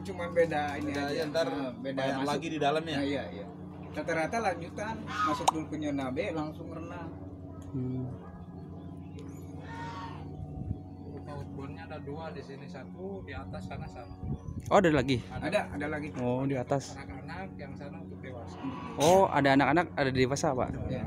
cuma beda ini aja. Ntar beda banyak lagi di dalamnya. Iya. Rata-rata lanjutan masuk dulu ke Nyona B langsung renang. Outboundnya ada 2 di sini, 1 di atas sana 1. Oh, ada lagi. Ada lagi. Oh, di atas. Anak-anak yang sana untuk dewasa. Oh, ada anak-anak, ada dewasa, Pak. Ya.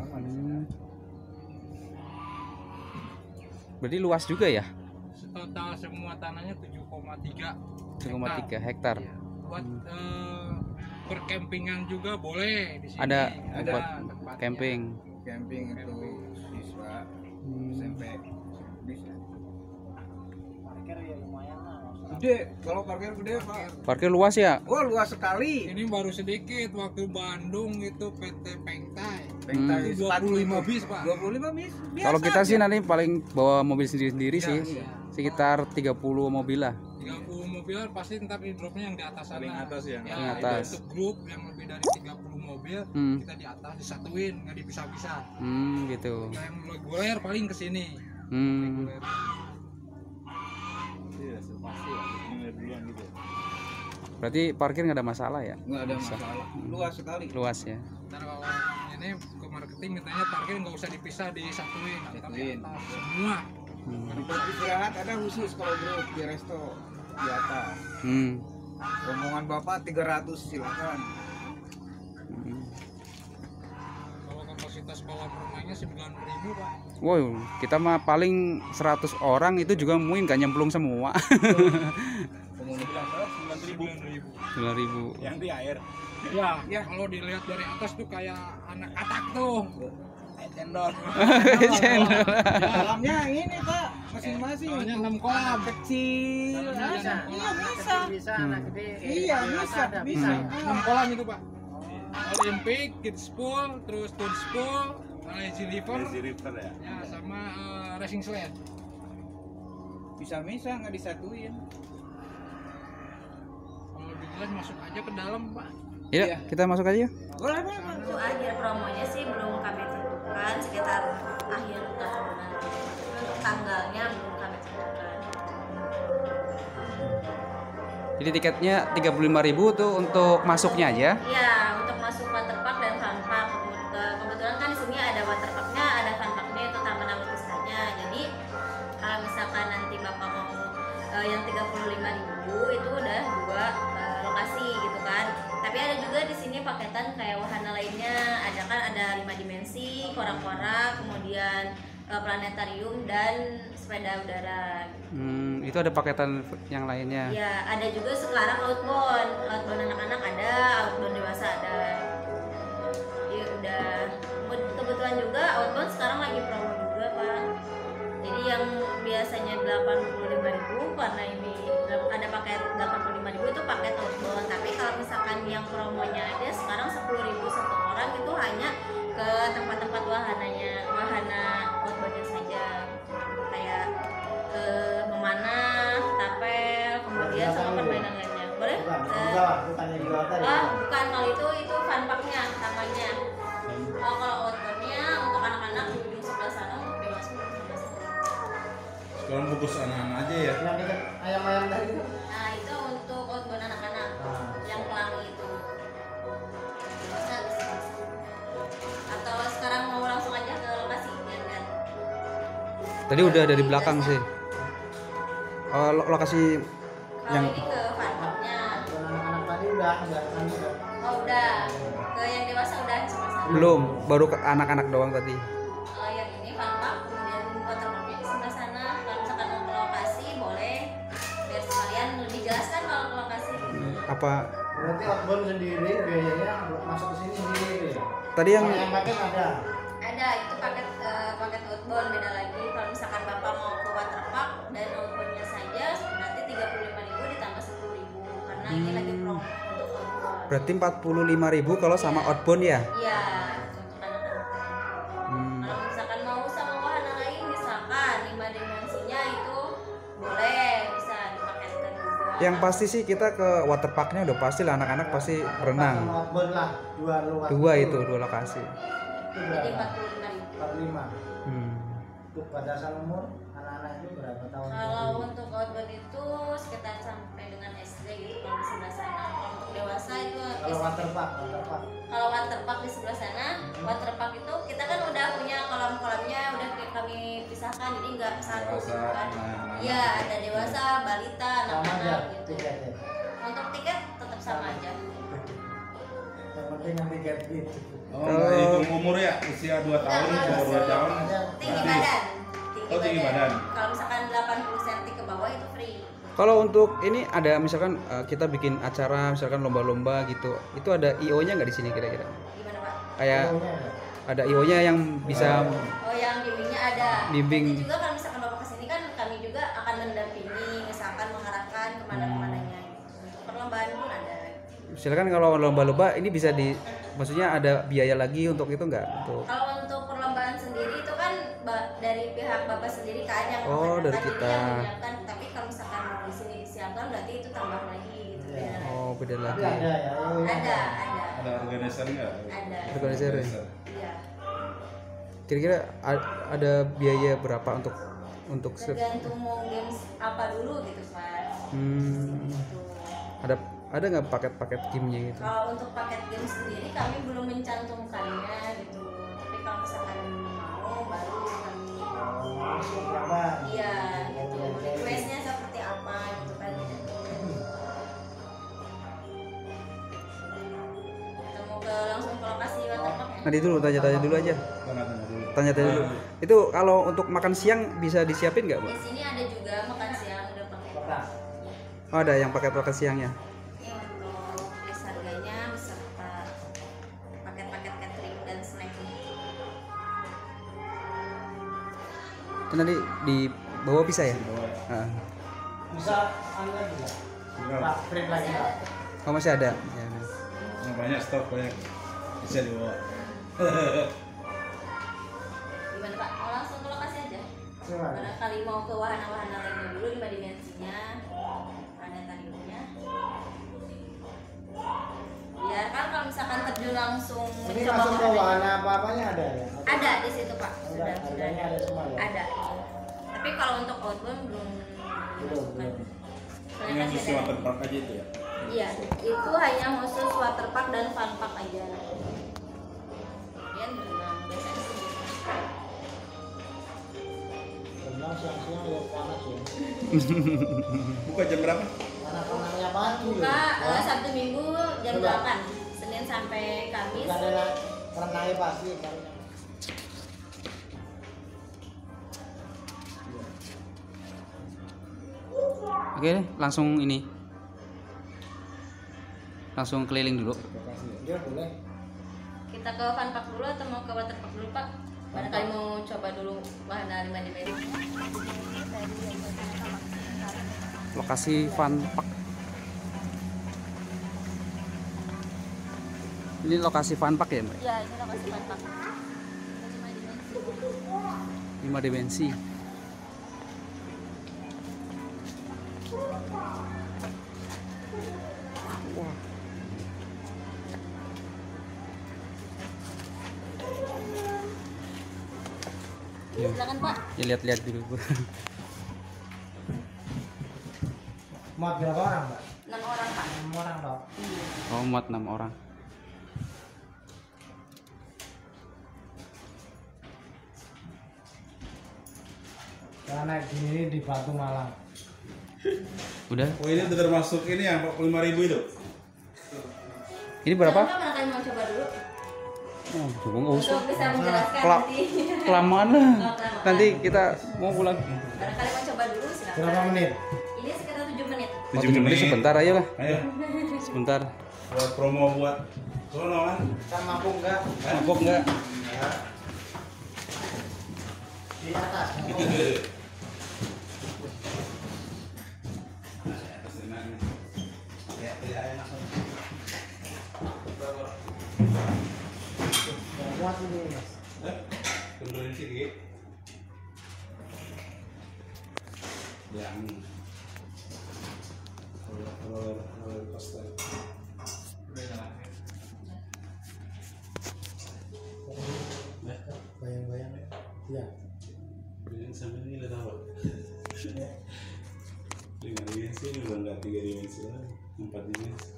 Berarti luas juga ya? Total semua tanahnya 7,3 hektar. Iya. Buat perkempingan juga boleh di sini. Ada buat tempatnya. camping. Camping itu siswa SMP bisa. Parkir ya lumayan lah. Gede, kalau parkir gede Pak. Parkir luas ya? Wah luas sekali. Ini baru sedikit, waktu Bandung itu PT Pengtai. Pengtai 25 bis, Pak. 25 bis. Biasa Kalau kita sih aja. nanti paling bawa mobil sendiri-sendiri Iya, sih. iya. Sekitar 30 mobil lah. 30 mobil pasti ntar di dropnya yang di atas sana. Paling atas ya. Ya, Paling itu atas. untuk grup yang lebih dari 30 mobil, kita di atas disatuin, nggak dipisah-pisah. Gitu. Nah, yang reguler paling ke sini. Reguler. Iya, pasti ya. Ini duluan gitu. Berarti parkir nggak ada masalah ya? Nggak ada masalah. Luas sekali. Luas ya. Ntar kalau ini ke marketing mintanya parkir nggak usah dipisah, disatuin. Tapi Satuin. atas semua. Tempat istirahat ada khusus kalau grup di resto di atas. Rombongan Bapak 300 silakan. Kalau kapasitas kolam renangnya 9.000, Pak. Wow, kita mah paling 100 orang itu juga mungkin nggak nyemplung semua. Komunitas 9.000. 9.000. Yang di air. Ya, kalau dilihat dari atas tuh kayak anak katak tuh. Cendol. kolamnya ini Pak masing-masing. Soalnya 6 kolam. Kecil. Dalamnya ada Iya bisa. Bisa anak gede. Iya bisa. Bisa. 6 kolam itu, Pak. Olympic, kids pool, terus tours pool, lazy river, Lazy River ya. ya sama racing sled. Bisa nggak disatuin. Kalau lebih jelas masuk aja ke dalam, Pak. Ya, kita masuk aja. Boleh Pak. Untuk akhir promonya sih belum kami tentukan, sekitar akhir tahun nanti. Untuk tanggalnya belum kami tentukan. Jadi tiketnya 35.000 tuh untuk masuknya aja. Iya, untuk masuk waterpark dan funpark. Kebetulan kan di sini ada waterparknya, ada funparknya itu Taman Agustusanya. Jadi kalau misalkan nanti Bapak mau yang 35.000 itu udah 2 lokasi gitu kan. Tapi ada juga di sini paketan kayak wahana lainnya. Ada kan ada 5 dimensi, kora-kora, kemudian planetarium dan sepeda udara. Itu ada paketan yang lainnya. Ya, ada juga sekarang outbound anak-anak ada, outbound dewasa ada. Ya udah, kebetulan juga outbound sekarang lagi promo juga Pak. Jadi yang biasanya 85.000 karena ini ada paket 85.000 itu paket outbound. Tapi kalau misalkan yang promonya ada sekarang 10.000 satu orang itu hanya ke tempat-tempat wahana outboundnya saja, kayak memanah, tapel, kemudian sama permainan lainnya. Boleh? Bukannya jual tadi. Bukan, kalau itu funparknya namanya. Kalau outboundnya untuk anak-anak di ujung sebelah sana, untuk dewasa di sebelah sana. Sekarang fokus anak-anak aja ya. Yang dekat ayam-ayam tadi itu. Nah itu untuk outbound anak-anak yang pelangi itu. Bisa. Atau sekarang mau langsung aja ke lokasi lihat. Tadi udah dari belakang sih. Lokasi Kalau yang ini ke funparknya. Dan anak-anak tadi udah kan udah. Oh udah. Ke yang dewasa udah sebelah sana. belum, baru ke anak-anak doang tadi. Yang ini funpark, kemudian waterparknya di sebelah sana. Kalau misalkan mau ke lokasi boleh, biar sekalian lebih jelas kan kalau ke lokasi. Apa Berarti outbound sendiri biayanya masuk ke sini sendiri ya. tadi yang Kalau yang paket ada. Ada itu paket outbound beda lagi. Kalau misalkan Bapak mau ke waterpark dan outboundnya saja berarti 35.000 ditambah 10.000 karena ini lagi promo untuk outbound. berarti 45.000 kalau sama outbound ya? Iya, untuk anak-anak. Kalau misalkan mau sama wahana lain misalkan 5 dimensinya itu boleh, bisa dipaketkan juga. Yang pasti sih kita ke waterparknya udah pasti lah, anak-anak pasti Sama berenang. outbound lah, dua lokasi. Dua lokasi. Itu Jadi berapa? 45.000. 45. Hmm. Untuk batasan umur Anak-anak itu berapa tahun? Kalau untuk outbound itu sekitar sampai dengan SD gitu kalau di sebelah sana. Kalau untuk dewasa itu Kalau waterpark. kalau waterpark di sebelah sana, waterpark itu kita kan udah punya kolam-kolamnya udah kami pisahkan, jadi nggak satu Dewasa, gitu kan. anak-anak. Iya, ada dewasa, balita, Sama aja anak-anak gitu. tiketnya. Untuk tiket tetap sama aja. Yang penting yang tiket itu. Oh, nggak hitung umur ya? Usia 2 tahun, Nggak, umur 2 tahun. Tinggi badan. Oh, tinggi badan. Kalau misalkan 80 cm ke bawah itu free. Kalau untuk ini ada misalkan kita bikin acara misalkan lomba-lomba gitu, itu ada IO-nya nggak di sini kira-kira? Gimana Pak? Kayak Pokoknya ada. ada IO-nya yang bisa Oh, yang bimbingnya ada. Bimbing. Nanti juga kalau misalkan Bapak kesini kan kami juga akan mendampingi, misalkan mengarahkan kemana-kemananya. Untuk perlombaan pun ada. misalkan kalau lomba-lomba ini bisa maksudnya ada biaya lagi untuk itu nggak? Untuk Kalau untuk perlombaan sendiri itu kan dari pihak Bapak sendiri kan yang Oh, dari mengadakan, kita. jadi yang menyiapkan. Tapi kalau misalkan mau di sini disiapkan berarti itu tambah lagi gitu. Iya. beda lagi. oh beda Tapi lagi. ada ya. Ada. Ada organizer nggak? Ada. Organizer ya? Iya. Kira-kira ada biaya berapa untuk Tergantung mau games apa dulu gitu Pak. Gitu. ada nggak paket-paket gamenya gitu? Kalau untuk paket game sendiri kami belum mencantumkannya gitu. Tapi kalau misalkan mau baru kami Berapa? iya gitu. Requestnya seperti apa gitu kan. Kita mau langsung ke lokasi waterpark ya? Nanti dulu tanya-tanya dulu aja. Tanya-tanya dulu. Tanya-tanya dulu. Itu kalau untuk makan siang bisa disiapin nggak, Mbak? Di sini ada juga makan siang udah pakai. Berapa? Oh, ada yang paket makan siangnya. Ini untuk list harganya beserta paket-paket catering dan snack. Itu nanti di bawah bisa ya? Bawa ya. Ah. Bisa anu lagi nggak? Tinggal. Pak, print lagi nggak? Oh masih ada. Ya, nah. Yang banyak stok banyak. Bisa dibawa. Gimana Pak? Mau langsung ke lokasi aja? Silakan. Barangkali mau ke wahana-wahana lainnya dulu 5 dimensinya, planetariumnya. Biar kan kalau misalkan terjun langsung Ini mencoba langsung ke wahana- wahana apa-apanya ada ya? Ada di situ Pak. Ada, harganya ada semua ya? Ada. Tapi kalau untuk outbound belum. Belum. Soalnya Ini kan khusus beda. waterpark aja itu ya. Iya, itu hanya khusus waterpark dan funpark aja. Kemudian berenang biasanya sih. Berenang siang-siang ya panas ya. Buka jam berapa? Panas-panasnya pagi. Buka ya. Sabtu Minggu jam Coba. 8, Senin sampai Kamis. Bukan ada renangnya pagi kan. Oke, langsung ini. Langsung keliling dulu. Dia boleh. Kita ke funpark dulu atau mau ke waterpark dulu Pak? Barangkali mau coba dulu wahana 5 dimensi. Lokasi fun park. Ini lokasi fun park ya, Mbak? Ya, ini lokasi funpark. 5 dimensi. Wah. Ya. Silakan Pak. Ya lihat-lihat dulu, Bu. Muat berapa orang, Mbak? 6 orang Pak. 6 orang dong. Oh, muat 6 orang. Karena naik gini di Batu Malang. Udah. Oh ini udah termasuk ini yang 45.000 itu. Ini berapa? Silakan, barangkali mau coba dulu. Oh, coba nggak usah. Untuk bisa menjelaskan Kela- nanti. Kelamaan lah. Oh, kelamaan. Nanti kita mau pulang. Barangkali mau coba dulu silakan. Berapa menit? Ini sekitar 7 menit. Oh, 7 menit sebentar aja lah. Ayo. Sebentar. Buat promo buat sono kan. Kan mampu enggak? Mabok nggak? Di atas. Muat ini, Mas. Tundurin sedikit. Yang roller coaster. Bayang-bayang ya. Iya. Dengan sampai ini udah tahu. 5 dimensi ini udah nggak 3 dimensi lagi, 4 dimensi.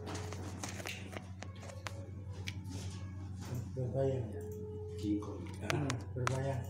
Berbayang ya. King Kong. Berbayang.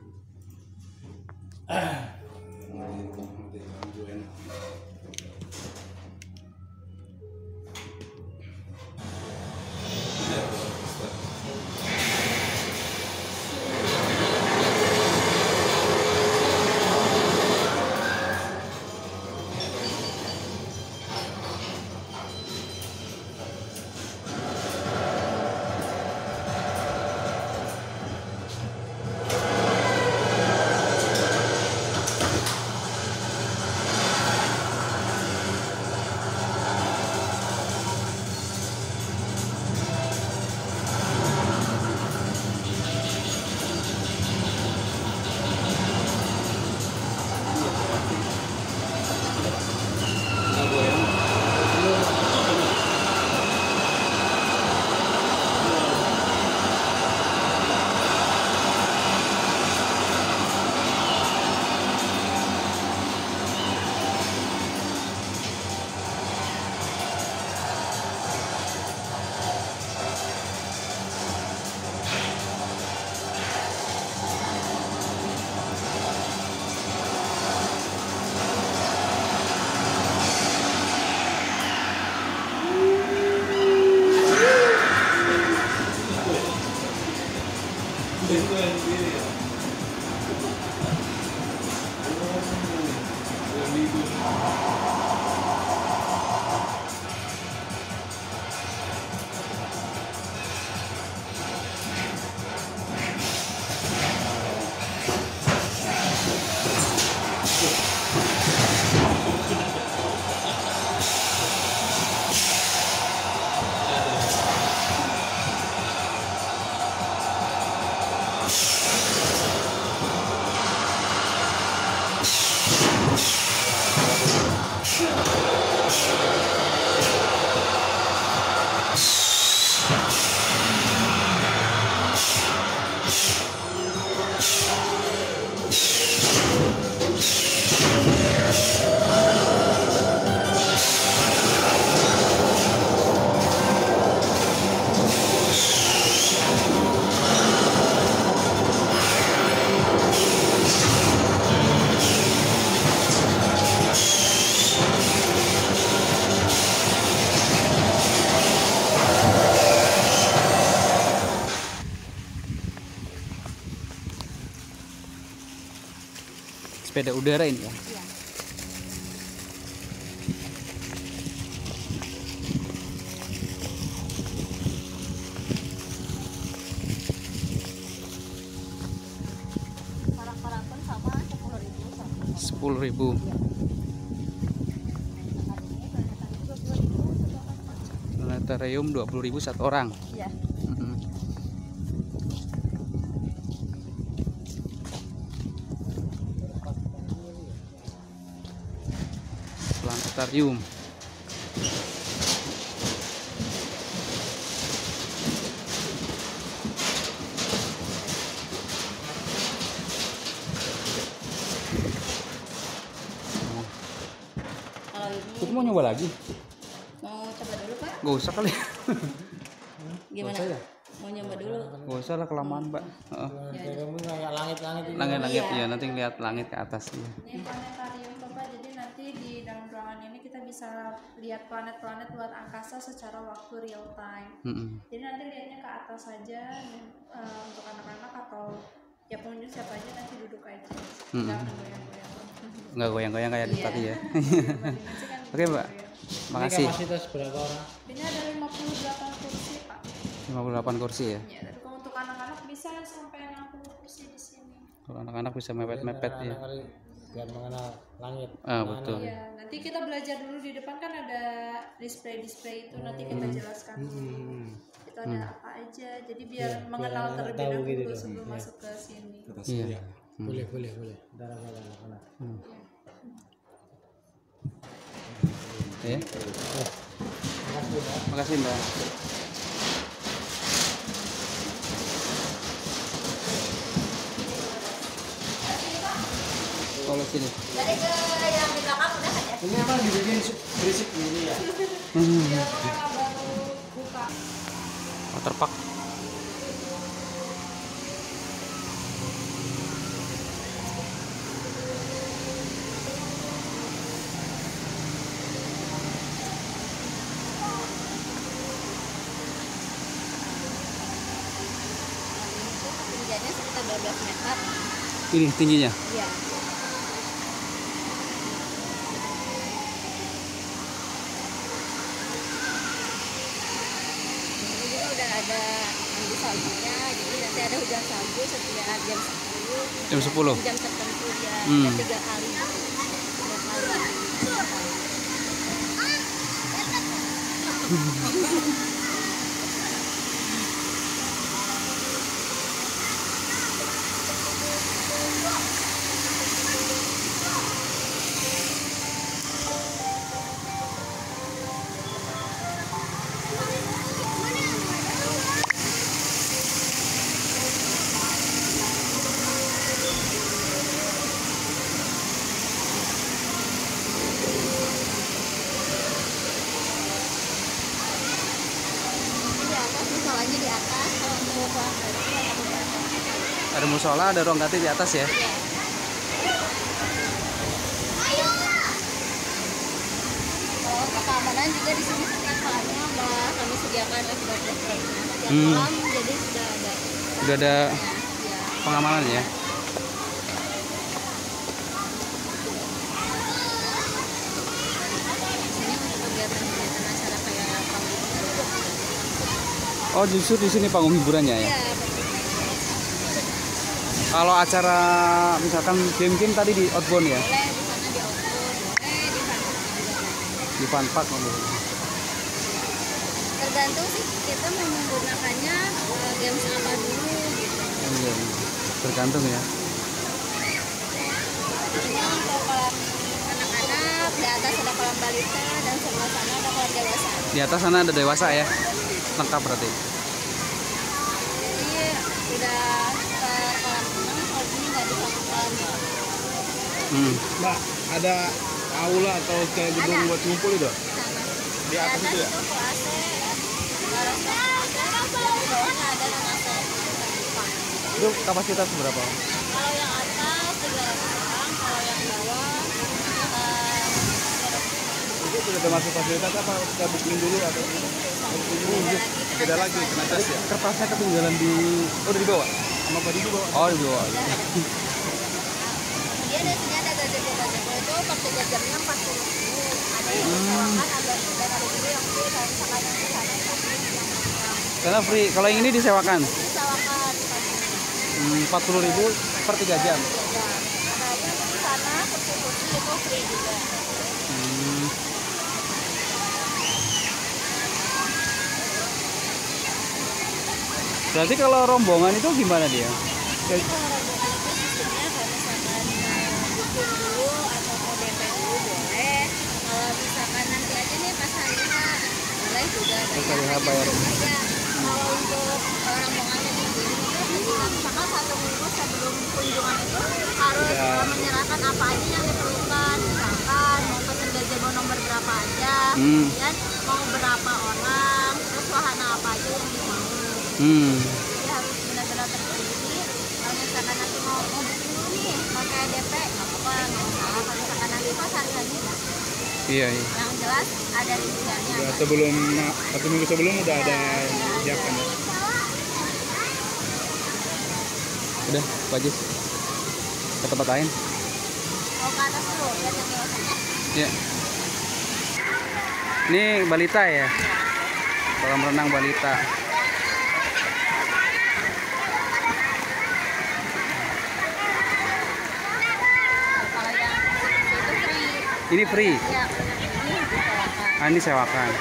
Sepeda udara ini ya. Iya. Parak-parakan sama 10.000 10.000. Planetarium 20.000 satu orang. Iya. Planetarium. Kalau ini Kita mau nyoba lagi? mau coba dulu Pak? Gak usah kali. Gimana? Mau nyoba dulu? Gak usah lah, kelamaan Mbak. Kamu kayak langit-langit ini. Langit-langit Iya. ya, nanti lihat langit ke atas. Ya. Ini planetarium Bapak, jadi nanti di dalam ruangan ini kita bisa lihat planet-planet luar angkasa secara waktu real time. Jadi nanti lihatnya ke atas saja untuk anak-anak atau ya pengunjung siapa aja nanti duduk aja. Jangan goyang-goyang. Nggak goyang-goyang kayak di Iya. tadi ya. Dimensi kan Oke, Mbak. gitu ya. Makasih. Ini kapasitas berapa orang? Ini ada 58 kursi Pak. 58 kursi ya. Ya, tapi kalau untuk anak-anak bisa sampai 60 kursi di sini. Kalau anak-anak bisa mepet-mepet ya. Anak-anak kali biar mengenal langit. Ah, betul. Ya, nanti kita belajar dulu di depan kan ada display-display itu nanti kita jelaskan dulu. Itu ada apa aja. Jadi biar mengenal anak-anak terlebih tahu dahulu gitu dong. sebelum Iya. masuk ke sini. Iya. Boleh. Darah anak-anak. Ya. Makasih Mbak. Sini. Jadi ke yang di belakang udah ada. Ini emang dibikin berisik gini ya. Waterpark. Ketinggiannya sekitar 12 meter. Ini tingginya. Iya. Ini juga udah ada mandi saljunya, jadi nanti ada hujan salju setiap jam 10. Jam 10. Jam tertentu ya, Hmm. 3 kali. 3 kali. Di atas, musolanya di atas, kalau mau pulang dari itu ada di atas. Ada musola, ada ruang ganti di atas ya. Kalau untuk keamanan juga di sini setiap kolamnya kami sediakan FBT. Setiap Hmm. kolam jadi sudah ada. Udah ada Ya. pengamanan ya. Di sini untuk kegiatan-kegiatan acara kayak panggung. Oh, justru di sini panggung hiburannya ya. Iya, betul. Kalau acara misalkan game-game tadi di outbound ya. Boleh di sana di outdoor, boleh di Funpark juga. Di Fun Park ngomong. Tergantung sih kita mau menggunakannya games apa dulu gitu. Iya, tergantung ya. Ini untuk kolam anak-anak, di atas ada kolam balita dan sebelah sana ada kolam dewasa. Di atas sana ada dewasa ya. Lengkap berarti. Jadi udah ke kolam renang, kalau ini nggak disamakan. Mbak, ada aula atau kayak gedung buat ngumpul itu? Di atas itu ya? Full AC, garasi AC, yang di bawahnya ada non AC. Itu kapasitas berapa? Kalau yang atas 300 orang, kalau yang bawah 300. Itu sudah termasuk fasilitas apa? Kita booking dulu atau beda lagi kena tes ya? Kertasnya ketinggalan di udah dibawa. Sama body juga. Oh, dibawa. Kemudian di sini ada gazebo itu per 3 jamnya 40.000. Ada yang disewakan, ada dan ada juga yang free. Kalau misalkan yang di sana itu free, yang Karena free. Kalau yang ini disewakan. disewakan 40.000 per 3 jam. 3 jam. Ada yang di sana kursi itu free juga. Berarti kalau rombongan itu gimana dia? Jadi kalau rombongan itu sistemnya kalau misalkan booking dulu atau mau DP dulu boleh. Kalau misalkan nanti aja nih pas hari H boleh juga Pas hari H bayar. Ya, kalau untuk rombongannya di sini misalkan 1 minggu sebelum kunjungan itu harus menyerahkan apa aja yang diperlukan. Misalkan mau pesen gazebo nomor berapa aja, dan mau berapa orang, terus wahana apa aja yang dimau. Jadi harus benar-benar terpilih. Kalau misalkan nanti mau booking dulu nih pakai DP nggak apa-apa, nggak masalah. Kalau misalkan nanti pas hari-hari Iya. yang jelas ada rinciannya. Ya, sebelum 1 minggu sebelum udah ada siapkan ya. Udah, Bajis. Ke tempat lain. Mau ke atas dulu, lihat yang dewasanya. Ya. Ini balita ya. Kolam renang balita. Kalau yang itu free. Ini free. Ya, ini disewakan. Ini sewakan.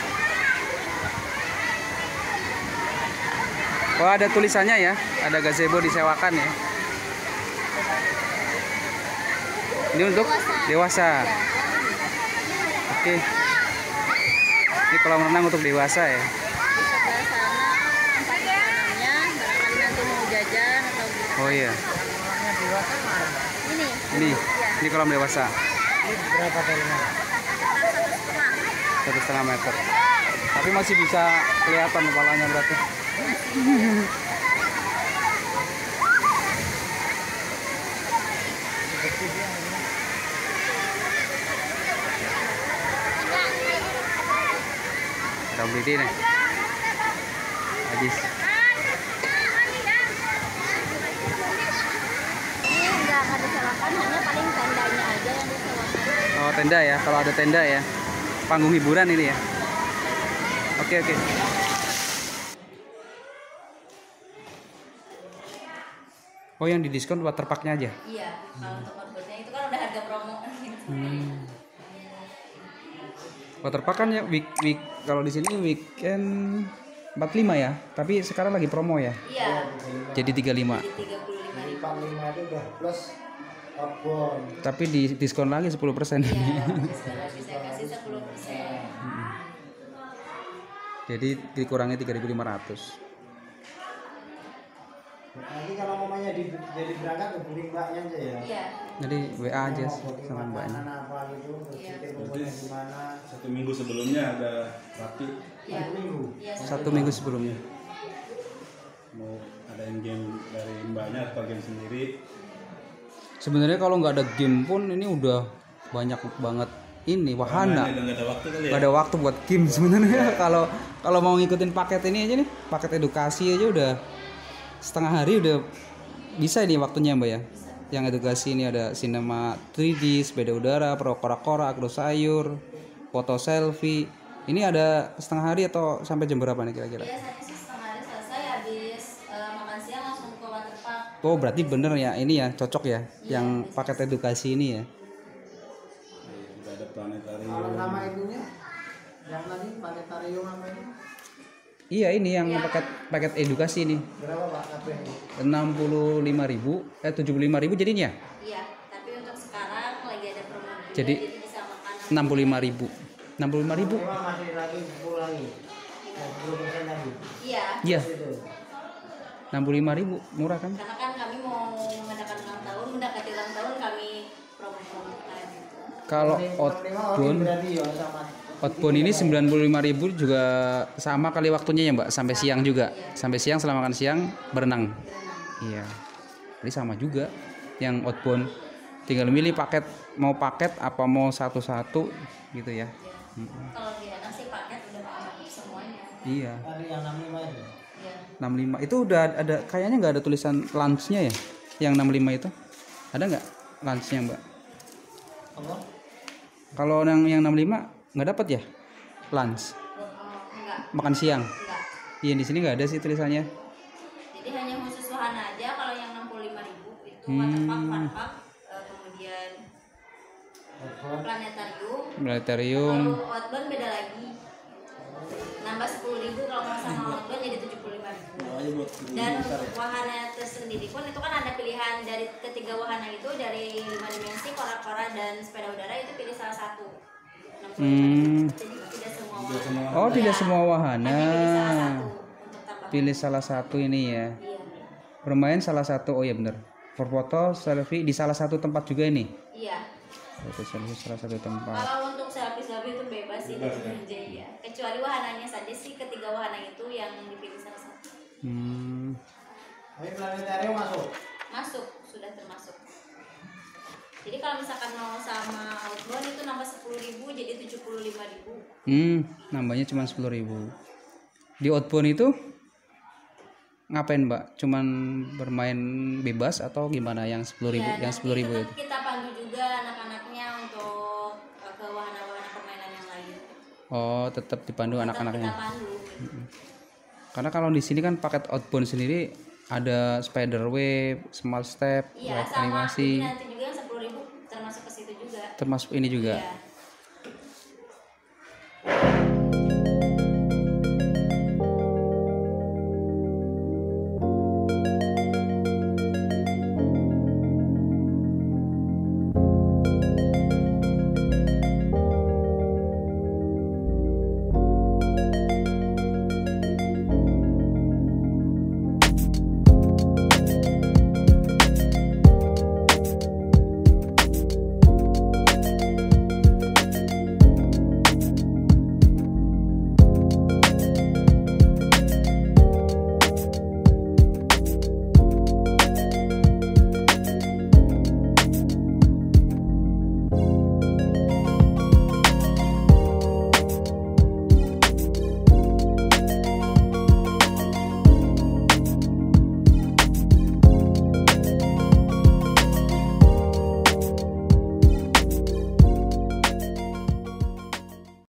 Oh, ada tulisannya ya. Ada gazebo disewakan ya. Ini untuk dewasa. Ya. Oke. Ini kolam renang untuk dewasa ya. Di sebelah sana tempat makanannya, barangkali nanti mau jajan atau gitu. Oh iya. Ini. Ini. Ini kolam dewasa. Ini berapa dalamnya? 1,5 meter. Tapi masih bisa kelihatan kepalanya berarti. Ada beli nih. Habis. Ini nggak akan disewakan, hanya paling tendanya aja yang disewakan. Oh, tenda ya. Kalau ada tenda ya. Panggung hiburan ini ya. Oke. Oh, yang didiskon waterparknya aja. Iya, kalau untuk outboundnya itu kan udah harga promo. Waterpark kan ya week kalau di sini weekend 45 ya, tapi sekarang lagi promo ya. Iya. Jadi 35. Jadi 35.000. 45 itu udah plus outbound. Tapi di diskon lagi 10%. Iya, sekarang bisa kasih 10%. Jadi dikurangi 3.500. Nanti kalau mamanya jadi berangkat hubungi mbaknya aja ya. Iya. Jadi WA aja Mau booking sama mbaknya. makanan apa gitu, terus Iya. kita kumpulnya gimana. 1 minggu sebelumnya ada rapi Iya. 1 minggu. Iya. 1 minggu sebelumnya. mau adain game dari mbaknya atau game sendiri. Sebenarnya kalau nggak ada game pun ini udah banyak banget ini wahana. Udah nggak ada waktu kali ya. Nggak ada waktu buat game sebenarnya. Kalau mau ngikutin paket ini aja nih, paket edukasi aja udah setengah hari udah bisa ini waktunya Mbak ya. Yang edukasi ini ada sinema 3D, sepeda udara, pro kora-kora, agro sayur, foto selfie. Ini ada setengah hari atau sampai jam berapa nih kira-kira? Biasanya sih setengah hari selesai, habis makan siang langsung ke waterpark. Oh berarti bener ya ini ya cocok ya yang paket edukasi ini ya. Udah ada planetarium. Kalau nama itunya yang tadi planetarium apa ini? Iya ini yang paket edukasi ini. Berapa Pak kabeh? 65.000 75.000 jadinya. Iya, tapi untuk sekarang lagi ada promo juga, Jadi bisa makan 65.000. 65.000. Memang masih lagi 10 lagi. 10% lagi. Iya, Iya, Itu. 65.000 murah kan? karena kan kami mau mengadakan ulang tahun, mendekati ulang tahun kami promo-promokan gitu. Kalau Ini 65 outbound berarti ya sama. outbound ini 95.000 juga sama kali waktunya ya Mbak, sampai siang juga. Sampai siang selama makan siang berenang. Iya. Jadi sama juga yang outbound. Tinggal milih paket mau paket apa mau satu-satu gitu ya. Kalau di anak sih paket udah paket semuanya. Iya. Tadi yang 65 itu. Iya. 65 itu udah ada kayaknya nggak ada tulisan lunchnya ya yang 65 itu ada nggak lunchnya Mbak? Apa? Kalau yang 65 nggak dapat ya lunch Enggak, makan siang. enggak. Iya di sini nggak ada sih tulisannya. Jadi hanya khusus wahana aja. Kalau yang 65.000 itu waterpark, funpark, kemudian planetarium. Kalau outbound beda lagi. Nambah 10.000 kalau nggak sama outbound jadi 75.000. Dan untuk wahana tersendiri pun itu kan ada pilihan dari ketiga wahana itu, dari 5 dimensi, kora-kora dan sepeda udara, itu pilih salah satu. 65.000. Jadi tidak semua wahana. Oh tidak Iya. semua wahana. Hanya pilih salah satu untuk tambah. Pilih salah satu ini ya. Iya. Bermain salah satu. Oh iya bener. Foto selfie di salah satu tempat juga ini. Iya. Foto selfie salah satu tempat. Kalau untuk selfie-selfie itu bebas sih di sini aja ya. Kecuali wahananya saja sih, ketiga wahana itu yang dipilih salah satu. Tapi planetarium masuk. Masuk, sudah termasuk. Jadi kalau misalkan mau sama outbound itu nambah 10.000 jadi 75.000. Nambahnya cuma 10.000. Di outbound itu ngapain Mbak? Cuman bermain bebas atau gimana yang 10.000? Ya, Yang nanti 10.000 tetap itu? kita pandu juga anak-anaknya untuk ke wahana-wahana permainan yang lain. Oh, tetap dipandu Tetap anak-anaknya. kita pandu. Karena kalau di sini kan paket outbound sendiri ada spider wave, smart step, Iya, wave sama animasi, ini nanti juga yang 10.000 termasuk ke situ juga. termasuk ini juga. Iya.